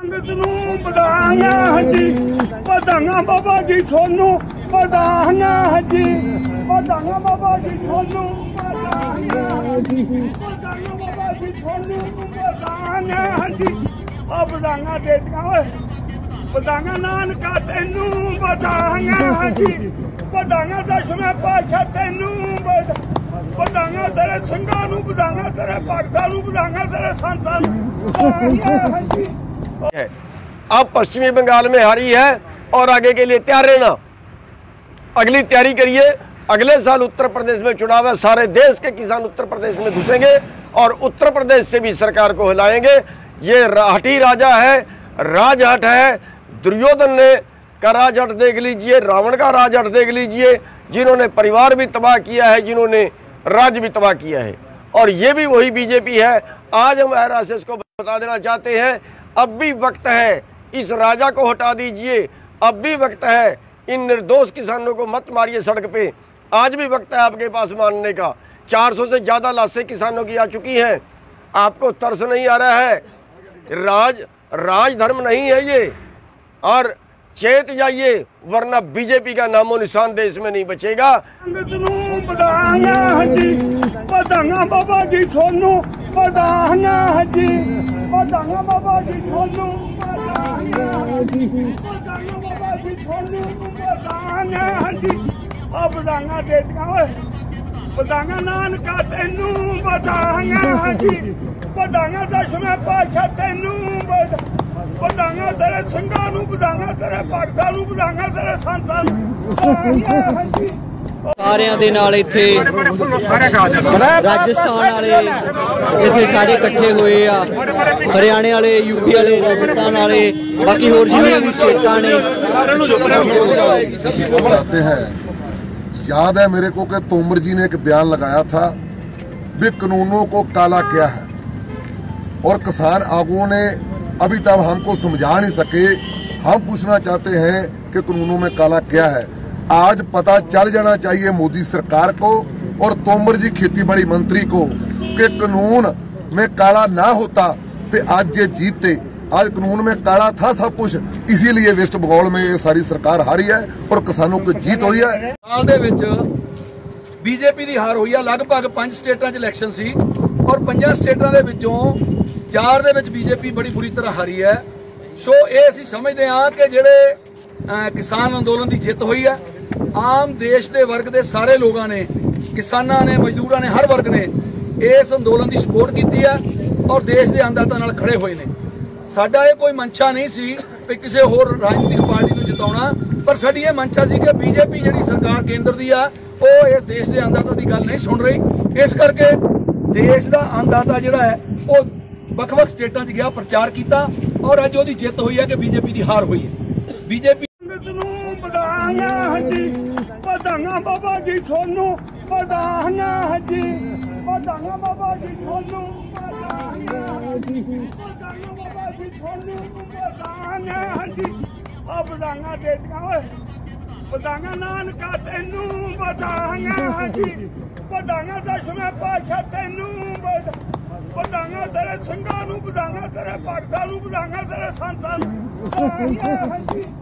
संगत नूं बधाइयां जी, बधाइयां बाबा जी थोनू, बधाइयां जी, बधाइयां बाबा जी थोनू, बधाइयां जी, बधाइयां बाबा जी थोनू, बधाइयां जी। आ बधाइयां दे दियां ओए, बधाइयां नानका तैनू, बधाइयां जी, बधाइयां दसवें पातशाह तैनू, बधाइयां तेरे सिंघां नूं, बधाइयां तेरे भगतां नूं, बधाइयां तेरे संतां नूं, बधाइयां जी। अब पश्चिमी बंगाल में हारी है और आगे के लिए तैयार रहना, अगली तैयारी करिए। अगले साल उत्तर प्रदेश में चुनाव है, सारे देश के किसान उत्तर प्रदेश में घुसेंगे और उत्तर प्रदेश से भी सरकार को हिलाएंगे। ये हठी राजा है, राजहट है। दुर्योधन ने का राजहट देख लीजिए, रावण का राजहट देख लीजिए, जिन्होंने परिवार भी तबाह किया है, जिन्होंने राज्य भी तबाह किया है। और ये भी वही बीजेपी है। आज हम RSS को बता देना चाहते हैं, अब भी वक्त है, इस राजा को हटा दीजिए। अब भी वक्त है, इन निर्दोष किसानों को मत मारिए सड़क पे। आज भी वक्त है आपके पास मानने का। 400 से ज़्यादा लाशें किसानों की आ चुकी हैं। आपको तरस नहीं आ रहा है? राज धर्म नहीं है ये। और चेत जाइए, वरना बीजेपी का नामो निशान देश में नहीं बचेगा। बधाइयां जी, बधाइयां बाबा जी थोनू, बधाइयां जी, बधाइयां बाबा जी थोनू, बधाइयां जी, बधाइयां बाबा जी थोनू, बधाइयां जी। आ बधाइयां दे दियां ओए, बधाइयां नानका तैनू, बधाइयां जी, बधाइयां दसवें पातशाह तैनू, बधाइयां तेरे सिंघां नूं, बधाइयां तेरे भगतां नूं, बधाइयां तेरे संतां नूं, बधाइयां जी। सारिਆਂ ਦੇ ਨਾਲ ਇੱਥੇ ਰਾਜਸਥਾਨ ਵਾਲੇ ਇੱਥੇ ਸਾਰੇ ਇਕੱਠੇ ਹੋਏ ਆ, ਹਰਿਆਣੇ ਵਾਲੇ, यूपी वाले, राजस्थान वाले, बाकी होर जिन्नियां भी स्टेटां ने। याद है मेरे को कि तोमर जी ने एक बयान लगाया था भी कानूनों को काला क्या है, और किसान आगुओं ने अभी तक हमको समझा नहीं सके। हम पूछना चाहते हैं कि कानूनों में काला क्या है। आज पता चल जाना चाहिए मोदी सरकार को और तोमर जी खेतीबाड़ी मंत्री को कि कानून में काला ना होता तो आज ये जीतते। आज कानून में काला था सब कुछ, इसीलिए वेस्ट बंगाल में ये सारी सरकार हारी है और किसानों की जीत हो रही है। साल दे विच बीजेपी की हार हुई है। लगभग 5 स्टेटां च इलैक्शन सी और 5 स्टेटां दे विचों 4 दे विच बीजेपी बड़ी बुरी तरह हारी है। सो ये असीं समझते हाँ कि जिहड़े किसान अंदोलन की जित हुई है, आम देश के वर्ग के सारे लोगों ने, किसानों ने, मजदूरों ने, हर वर्ग ने इस अंदोलन की सपोर्ट की है और देश के अन्नदाता नाल खड़े हुए हैं। साडा ये कोई मंशा नहीं सी कि किसी होर राजनीतिक पार्टी को जिताउणा, पर साडी ये मंशा सी कि बीजेपी जिहड़ी सरकार केंद्र की आ वो इस देश के अन्नदाता की गल नहीं सुन रही। इस करके देश का अन्नदाता जिहड़ा है वो ਵੱਖ-ਵੱਖ स्टेटां 'ਚ गया, प्रचार किया और अज उहदी जित हुई है कि बीजेपी की हार हुई है। बीजेपी बधाइयां जी, बधाइयां बाबा जी थोनू, बधाइयां जी, बधाइयां बाबा जी थोनू, बधाइयां जी, बधाइयां बाबा जी थोनू, बधाइयां जी। आ बधाइयां दे दियां ओए, बधाइयां नानका तैनू, बधाइयां जी, बधाइयां दसवें पातशाह तैनू, बधाइयां तेरे सिंघां नूं, बधाइयां तेरे भगतां नूं, बधाइयां तेरे संतां नूं, बधाइयां जी।